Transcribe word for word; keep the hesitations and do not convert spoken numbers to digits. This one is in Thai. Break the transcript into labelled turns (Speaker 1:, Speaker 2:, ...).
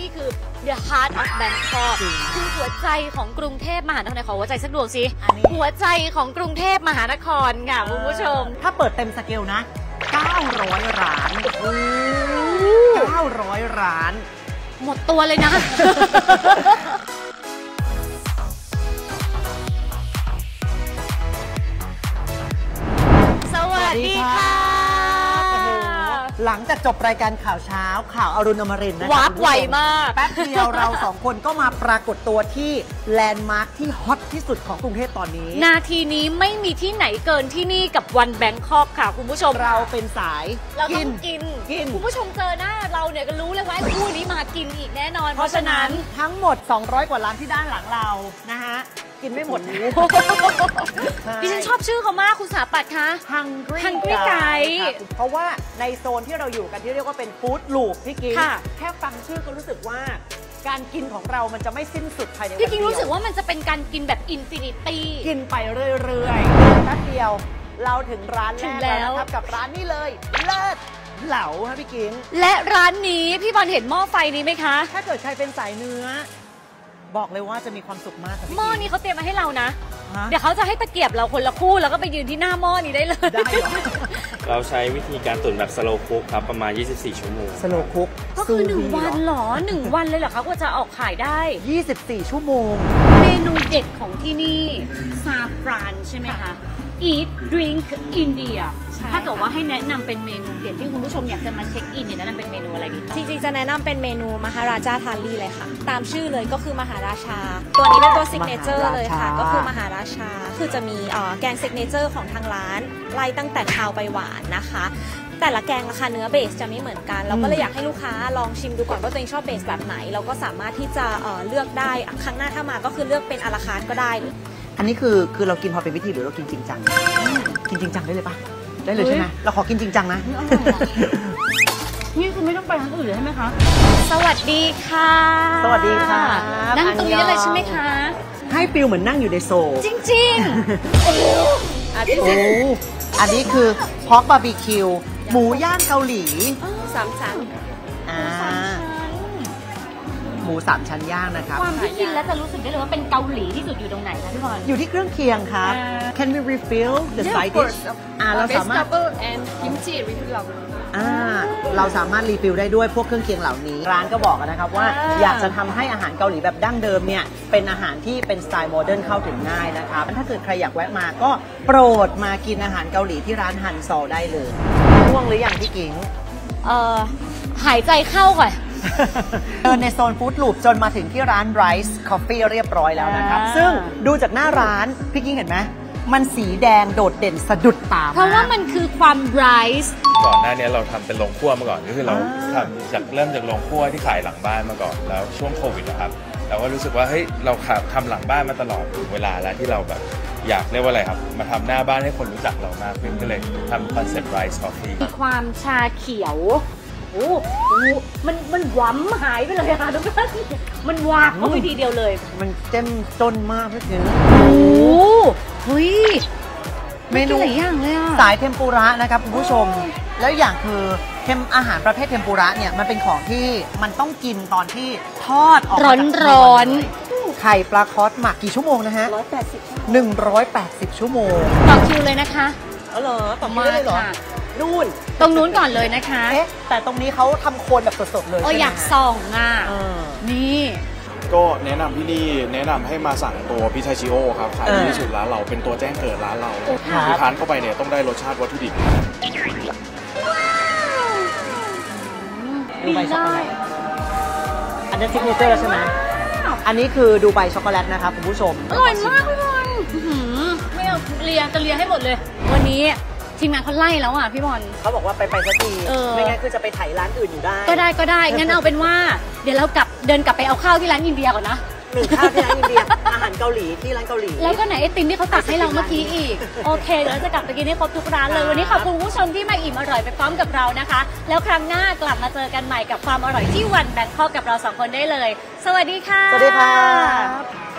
Speaker 1: คือ the heart of Bangkok คือหัวใจของกรุงเทพมหานครขอหัวใจสักดวงสิหัวใจของกรุงเทพมหานครค่ะคุณผู้ชม
Speaker 2: ถ้าเปิดเต็มสเกลนะเก้าร้อยร้านเก้าร้อยร้าน
Speaker 1: หมดตัวเลยนะสวัสดีค่ะ
Speaker 2: หลังจากจบรายการข่าวเช้าข่าวอรุณอมรินทร์นะคะ
Speaker 1: วาร์ปไวมาก
Speaker 2: แป๊บเดียวเราสองคนก็มาปรากฏตัวที่แลนด์มาร์คที่ฮอตที่สุดของกรุงเทพตอนนี้
Speaker 1: นาทีนี้ไม่มีที่ไหนเกินที่นี่กับวันแบงคอกค่ะคุณผู้ชม
Speaker 2: เราเป็นสาย
Speaker 1: เราต้องกินกินคุณผู้ชมเจอหน้าเราเนี่ยก็รู้เลยว่าคู่นี้มากินอีกแน่นอนเพราะฉะนั้น
Speaker 2: ทั้งหมดสองร้อยกว่าร้านที่ด้านหลังเรานะฮะกินไม่หมด
Speaker 1: ดิฉันชอบชื่อเขามากคุณสาปัดคะ
Speaker 2: Hungry Guy เพราะว่าในโซนที่เราอยู่กันที่เรียกว่าเป็นฟู้ดลูปพี่กิ๊กแค่ฟังชื่อก็รู้สึกว่าการกินของเรามันจะไม่สิ้นสุดภายในวันเดียว
Speaker 1: พี่กิ๊กรู้สึกว่ามันจะเป็นการกินแบบอินฟินิตี้
Speaker 2: กินไปเรื่อยๆแป๊บเดียวเราถึงร้านแรกแล้วนะครับกับร้านนี้เลยเลิศเหลาค่ะพี่กิ๊ก
Speaker 1: และร้านนี้พี่บอลเห็นหม้อไฟนี้ไหมคะ
Speaker 2: ถ้าเกิดใครเป็นสายเนื้อบอกเลยว่าจะมีความสุขมาก
Speaker 1: หม้อนี้เขาเตรียมมาให้เรานะเดี๋ยวเขาจะให้ตะเกียบเราคนละคู่แล้วก็ไปยืนที่หน้าหม้อนี้ได้เลย
Speaker 2: ได้เหรอ
Speaker 3: เราใช้วิธีการตุ๋นแบบสโลว์คุกครับประมาณยี่สิบสี่ชั่วโมง
Speaker 2: สโลว์คุก
Speaker 1: ก็คือหนึ่งวันเหรอหนึ่งวันเลยเหรอคะกว่าจะออกขายได้
Speaker 2: ยี่สิบสี่ชั่วโมง
Speaker 1: เมนูเด็ดของที่นี่ซาฟรานใช่ไหมคะ Eat Drink India ถ้าเกิดว่าให้แนะนำเป็นเมนูเด็ดที่คุณผู้ชมอยากจะมาเช็คอินเนี่ยแนะนำเป็นเมนูอะไรดี
Speaker 4: จริงๆจะแนะนำเป็นเมนูมหาราชาทาลีเลยค่ะตามชื่อเลยก็คือมหาราชาตัวนี้เป็นตัวซิกเนเจอร์เลยค่ะก็คือมหาราชาคือจะมีแกงซิกเนเจอร์ของทางร้านไล่ตั้งแต่คาวไปหวานนะคะแต่ละแกงราคาเนื้อเบสจะไม่เหมือนกันเราก็เลยอยากให้ลูกค้าลองชิมดูก่อนว่าตัวเองชอบเบสแบบไหนเราก็สามารถที่จะเลือกได้ครั้งหน้าถ้ามาก็คือเลือกเป็นอาราคาร์ทก็ได้
Speaker 2: อันนี้คือคือเรากินพอเป็นวิธีหรือเรากินจริงจังกินจริงจังได้เลยปะได้เลยใช่ไหมเราขอกินจริงจังนะ
Speaker 1: นี่คุณไม่ต้องไปทางอื่นเลยใช่ไหมคะสวัสดีค่ะ
Speaker 2: สวัสดีค่ะ
Speaker 1: นั่งตรงนี้ได้เลยใช่ไหมคะ
Speaker 2: ให้ฟิลเหมือนนั่งอยู่ในโซ
Speaker 1: จริงๆโอ้
Speaker 2: อันนี้อันนี้คือพอกบาร์บีคิวหมูย่างเกาหลี
Speaker 4: สามชั้น
Speaker 2: หมูสามชั้นย่างนะครับ
Speaker 1: ความที่กินแล้วจะรู้สึกได้เลยว่าเป็นเกาหลีที่สุดอยู่ตรงไหนคะพี่บอล
Speaker 2: อยู่ที่เครื่องเคียงครับ Can we refill the side dish อ่าเราสามารถ
Speaker 4: and kimchi refill
Speaker 2: อ่าเราสามารถรีฟิลได้ด้วยพวกเครื่องเคียงเหล่านี้ร้านก็บอกนะครับว่าอยากจะทำให้อาหารเกาหลีแบบดั้งเดิมเนี่ยเป็นอาหารที่เป็นสไตล์โมเดิร์นเข้าถึงง่ายนะครับถ้าเกิดใครอยากแวะมาก็โปรดมากินอาหารเกาหลีที่ร้านฮันซอลได้เลยง่วงหรือยังพี่กิ๊ง
Speaker 1: เอ่อหายใจเข้าก่อน
Speaker 2: เดินในโซนฟู้ดลูปจนมาถึงที่ร้าน Rice Coffee เรียบร้อยแล้วนะครับซึ่งดูจากหน้าร้านพี่กิ๊งเห็นไหมมันสีแดงโดดเด่นสะดุดตา
Speaker 1: เพราะว่ามันคือความ rice
Speaker 3: ก่อนหน้านี้เราทำเป็นโรงครัวมาก่อนก็คือเราทำจากเริ่มจากโรงครัวที่ขายหลังบ้านมาก่อนแล้วช่วงโควิดนะครับเราก็รู้สึกว่าเฮ้ยเราทำหลังบ้านมาตลอดถึงเวลาแล้วที่เราแบบอยากเรียกว่าอะไรครับมาทำหน้าบ้านให้คนรู้จักเรามากขึ้นก็เลยทำคอนเซ็ปต์ Rice Coffee
Speaker 1: มีความชาเขียวโอ้โหมันมันหวานหายไปเลยค่ะทุกท่านมันวาบเข้าไปทีเดียวเลย
Speaker 2: มันเจ้มจนมากพี่กิ๊ง
Speaker 1: โอ้เฮ้ยเมนูหลายอย่างเลยอ่ะ
Speaker 2: สายเทมปุระนะครับคุณผู้ชมแล้วอย่างคือเทมอาหารประเภทเทมปุระเนี่ยมันเป็นของที่มันต้องกินตอนที่ทอดออก
Speaker 1: ร้อนร้อน
Speaker 2: ไข่ปลาคอสหมักกี่ชั่วโมงนะฮะ
Speaker 4: ร้อยแปดสิบ
Speaker 2: หนึ่งร้อยแปดสิบชั่วโมง
Speaker 1: ต่อคิวเลยนะคะ
Speaker 2: อ๋อเหรอต่อคิวเลยเหรอนู่น
Speaker 1: ตรงนู้นก่อนเลยนะคะ
Speaker 2: เอ๊ะแต่ตรงนี้เขาทำโคนแบบสดๆเลย
Speaker 1: โอ้อยากส่องอ่ะนี่
Speaker 5: ก็แนะนำที่นี่แนะนำให้มาสั่งตัวพิทาชิโอครับขายดีที่สุดร้านเราเป็นตัวแจ้งเกิดร้านเราคือทานเข้าไปเนี่ยต้องได้รสชาติวัตถุดิบ
Speaker 2: ดูใบช็อกโกแลตอันนี้ซิกเนเจอร์แล้วใช่ไหมอันนี้คือดูใบช็อกโกแลตนะครับคุณผู้ชม
Speaker 1: อร่อยมากเลยไม่เอาเลียจะเลียให้หมดเลยวันนี้ทีมงานเขาไล่แล้วอ่ะพี่บอล
Speaker 2: เขาบอกว่าไปไปสักทีไม่งั้นคือจะไปถ่ายร้านอื่นอยู่ได้
Speaker 1: ก็ได้ก็ได้งั้นเอาเป็นว่าเดี๋ยวเรากลับเดินกลับไปเอาข้าวที่ร้านอินเดียก่อนนะ
Speaker 2: หนึ่งข้าวที่ร้านอินเดียอาหารเกาหลีที่ร้านเกาหลี
Speaker 1: แล้วก็ไหนไอติมที่เขาตักให้เราเมื่อกี้อีกโอเคเดี๋ยวเราจะกลับไปกินให้ครบทุกร้านเลยวันนี้ขอบคุณผู้ชมที่มาอิ่มอร่อยไปพร้อมกับเรานะคะแล้วครั้งหน้ากลับมาเจอกันใหม่กับความอร่อยที่วันแบงคอกกับเราสองคนได้เลยสวัสดีค่ะ
Speaker 2: สวัสดีค่ะ